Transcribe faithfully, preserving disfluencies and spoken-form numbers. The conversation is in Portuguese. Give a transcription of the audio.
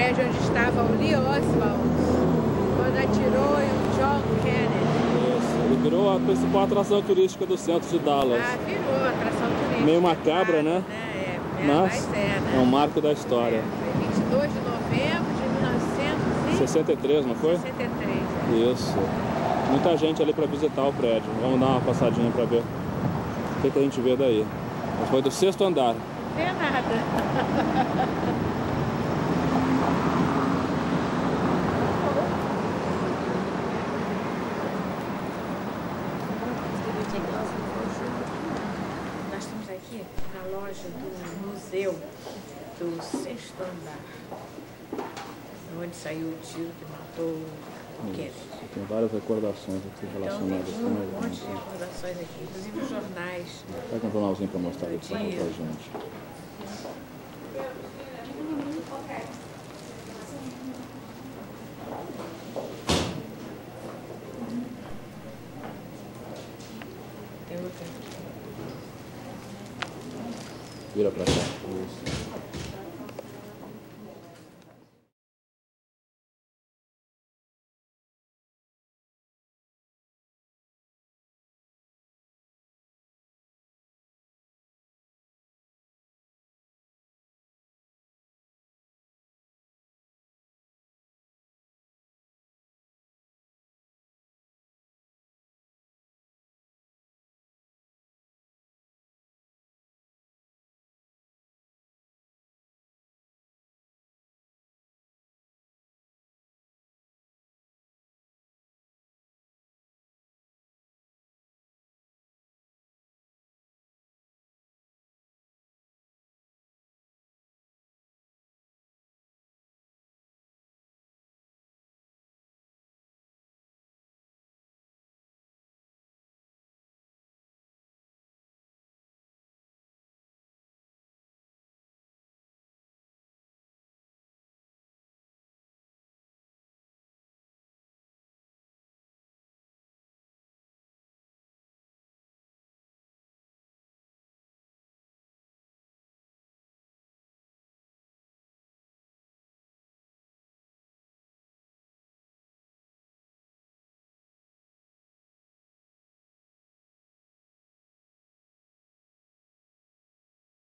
prédio onde estava o Lee Oswald, quando atirou em um John Kennedy. Isso, ele virou a principal atração turística do centro de Dallas. Ah, virou atração turística. Meio macabra, né? É, é, mas, mas é, né? É um marco da história. É, foi vinte e dois de novembro de mil novecentos e sessenta e três, não foi? sessenta e três. Isso. Muita gente ali para visitar o prédio. Vamos dar uma passadinha para ver o que, que a gente vê daí. Foi do sexto andar. Não vê nada. Nós estamos aqui na loja do museu do sexto andar, onde saiu o tiro que matou o Kennedy. Tem várias recordações aqui relacionadas então, com tem ele. um monte de recordações aqui, inclusive os jornais. Pega um jornalzinho para mostrar ali pra gente. Tem outra. Vira pra cá. Isso.